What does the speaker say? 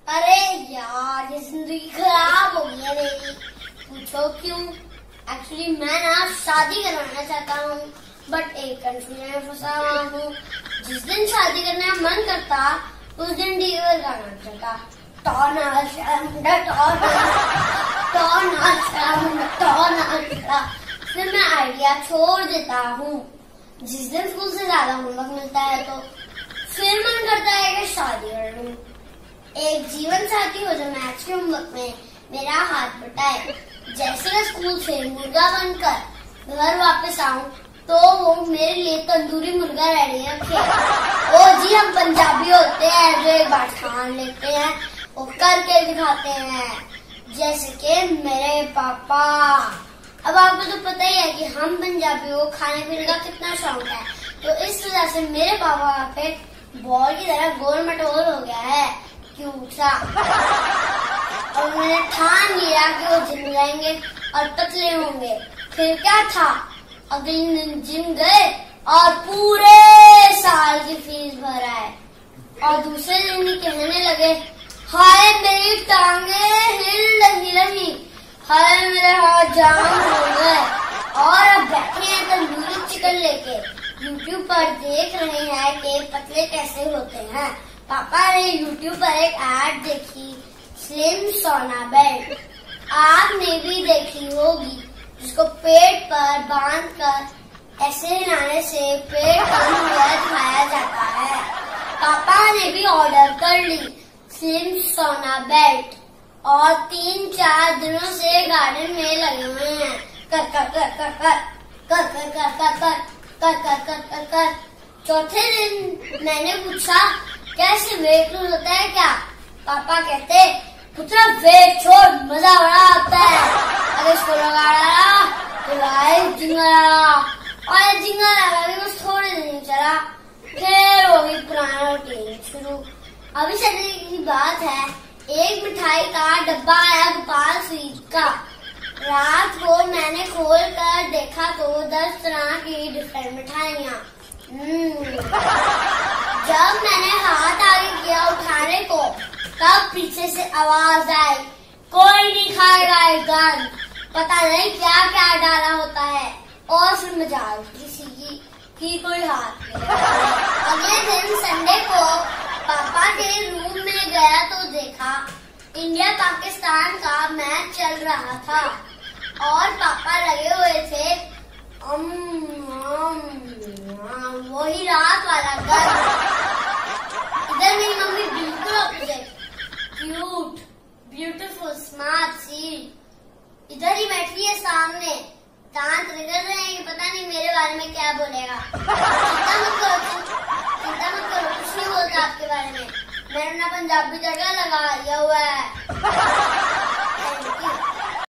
अरे यार, ये जिंदगी खराब हो गई है मेरी। पूछो क्यों? एक्चुअली मैं ना शादी करवाना चाहता हूँ, बट एक कंफ्यूजन में फंसा हुआ हूँ। जिस दिन शादी करने का मन करता उस दिन डीजे गाना चलता। फिर मैं आइडिया छोड़ देता हूँ। जिस दिन स्कूल से ज्यादा होमवर्क मिलता है तो फिर मन करता है कि शादी कर लूं। एक जीवन साथी हो जो मैथ्स के होमवर्क में मेरा हाथ बटाए। जैसे मैं स्कूल से मुर्गा बनकर घर वापस आऊं तो वो मेरे लिए तंदूरी मुर्गा रेडी रखे। ओ जी, हम पंजाबी होते हैं जो एक बार ठान लेते हैं वो करके दिखाते हैं, जैसे कि मेरे पापा। अब आपको तो पता ही है कि हम पंजाबी को खाने पीने का कितना शौक है, तो इस वजह से मेरे पापा पे बॉल की तरह गोल मटोल हो गया है, क्यूट सा। और मैंने ठान लिया कि वो जिम जाएंगे और पतले होंगे। फिर क्या था, अगले दिन जिम गए और पूरे साल की फीस भरा है। और दूसरे दिन ही कहने लगे, हाय मेरी टांगे हिल रही, हाय मेरे हाथ जाम हो गए। और अब बैठे हैं तंदूरी चिकन लेके यूट्यूब पर देख रहे हैं कि पतले कैसे होते हैं। पापा ने यूट्यूब पर एक ऐड देखी, स्लिम सोना बेल्ट। आपने भी देखी होगी, जिसको पेट पर बांधकर ऐसे हिलाने से पेट कम हुआ दिखाया जाता है। पापा ने भी ऑर्डर कर ली स्लिम सोना बेल्ट और 3-4 दिनों से गार्डन में लगे हुए हैं। कर कर कर कर कर कर कर कर कर कर कर कर कर कर। चौथे दिन मैंने पूछा, कैसे वेट लूज होता है क्या? पापा कहते, पुत्रा वेट छोड़, मजा बड़ा आता है। अगर इसको लगा रहा तो लाइव जिंगा रहा, और जिंगा लगा भी बस थोड़े दिन चला, फिर हो गई पुराना रूटीन शुरू। अभी शादी की बात है, एक मिठाई का डब्बा आया गोपाल स्वीट का। रात को मैंने खोल कर देखा तो 10 तरह की डिफरेंट मिठाइयाँ। जब मैंने हाथ आगे किया उठाने को, तब पीछे से आवाज आई, कोई नहीं खाएगा ये गन। पता नहीं क्या क्या डाला होता है। और फिर मजाल किसी की कोई हाथ में। अगले दिन संडे को पापा के रूम में गया तो देखा इंडिया पाकिस्तान का मैच चल रहा था और पापा लगे हुए थे वही रात वाला गन। इधर मेरी मम्मी बिल्कुल ऑपोजिट, क्यूट, ब्यूटीफुल, स्मार्ट सी इधर ही बैठी है सामने, दांत रगड़ रहे हैं, पता नहीं मेरे बारे में क्या बोलेगा। चिंता मत करो, कुछ नहीं बोलता आपके बारे में। मैंने अपना पंजाबी तड़का लगा लिया हुआ है।